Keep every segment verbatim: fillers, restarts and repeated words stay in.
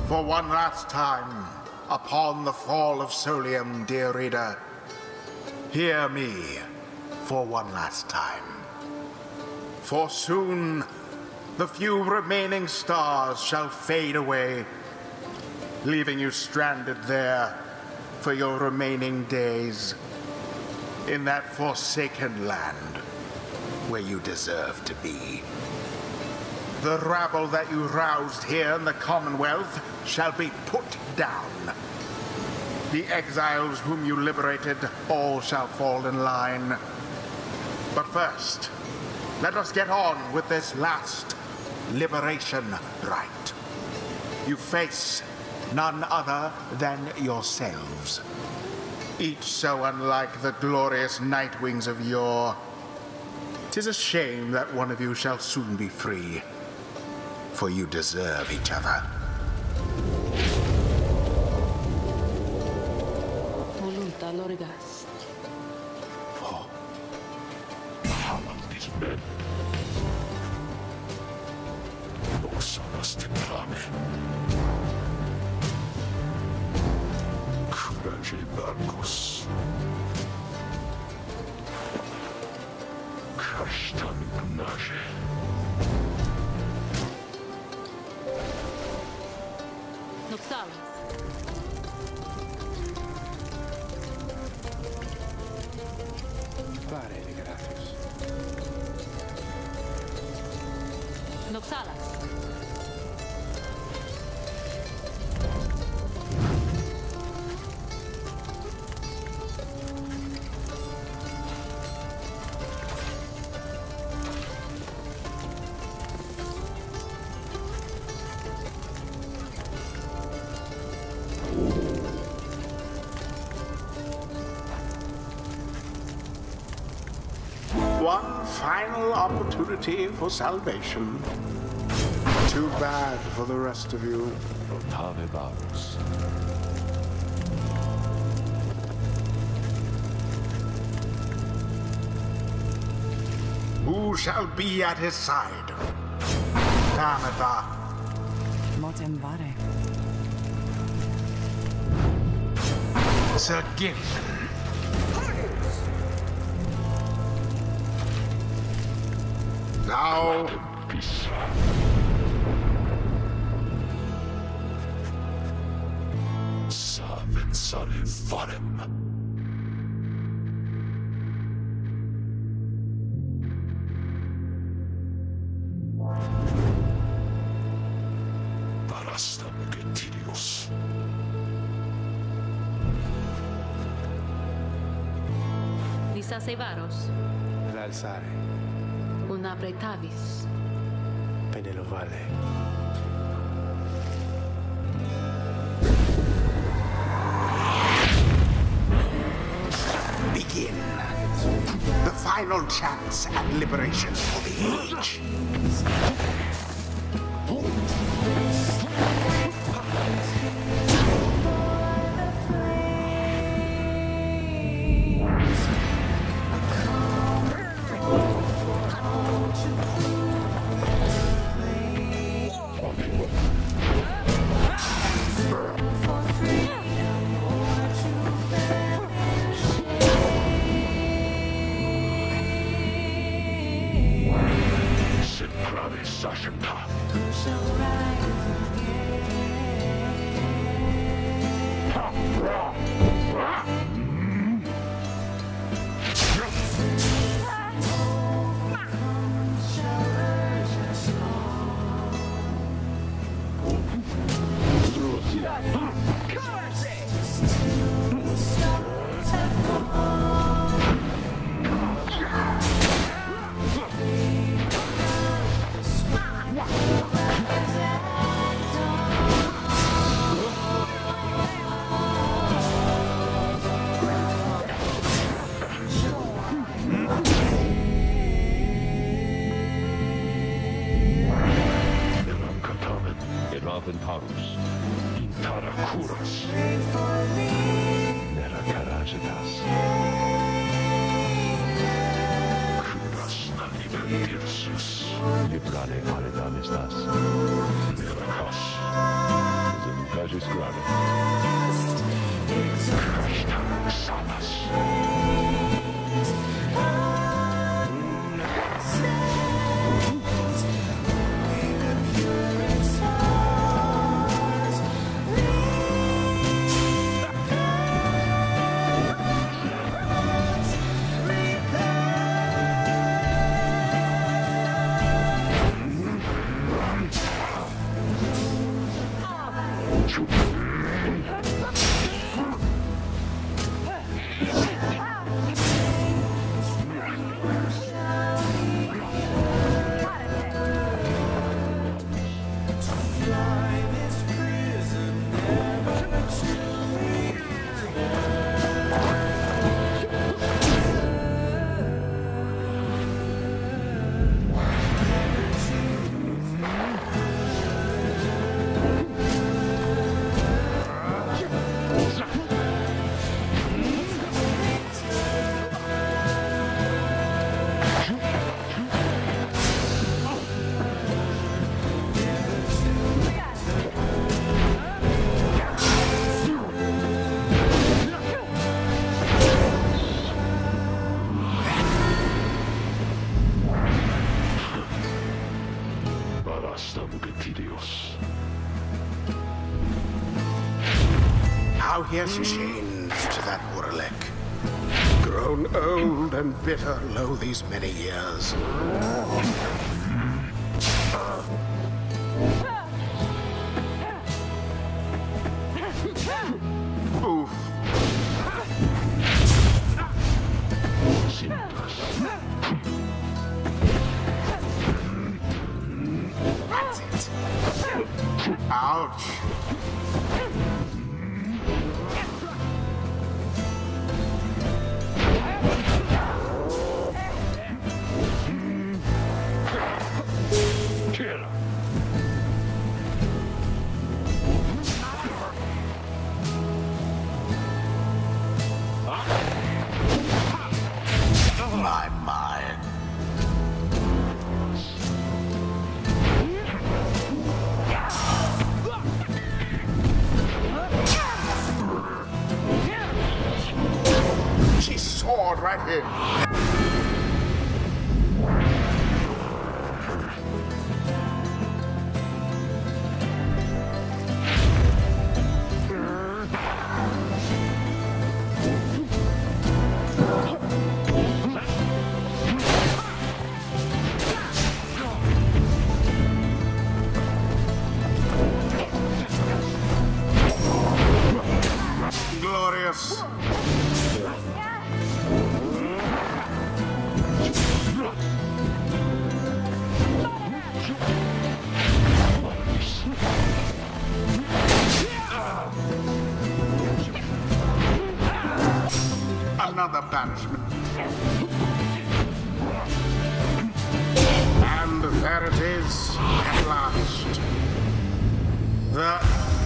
For one last time, upon the fall of Solium, dear reader, hear me for one last time. For soon, the few remaining stars shall fade away, leaving you stranded there for your remaining days in that forsaken land where you deserve to be. The rabble that you roused here in the Commonwealth shall be put down. The exiles whom you liberated, all shall fall in line. But first, let us get on with this last liberation rite. You face none other than yourselves, each so unlike the glorious Nightwings of yore. 'Tis a shame that one of you shall soon be free, for you deserve each other. Volunta Lorgas. For these men. Oxanas te prame. Courage Barcos. Kashtan Nage. Noxalas. Pare de gracias. Noxalas. One final opportunity for salvation. Too bad for the rest of you. Rotave Barcos. Who shall be at his side? Tamatha. Motem vare. Sir Gimp. Now, Peace. Saven Salim Farem. Parasta Mugetilios. Disasevaros. L'alzare. Una pretavis. Penelovale. begin. The final chance at liberation for the age. Aventaros, Intaracuras, Neracaragedas, Curas Nalibertirsus, Librane Aredamestas, Neracas, Basta Bucetilios. How he has changed, that Urlik. Grown old and bitter lo these many years. Oof. That's it. Ouch. My mind. She soared right in. Glorious. Another banishment. And there it is, at last. The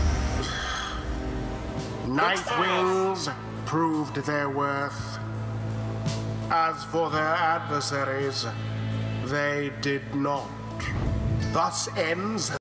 Nightwings proved their worth. As for their adversaries, they did not. Thus ends